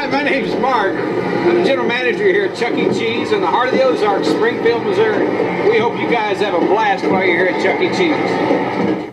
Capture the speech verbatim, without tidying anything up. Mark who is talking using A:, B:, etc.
A: Hi, my name's Mark. I'm the general manager here at Chuck E. Cheese in the heart of the Ozarks, Springfield, Missouri. We hope you guys have a blast while you're here at Chuck E. Cheese.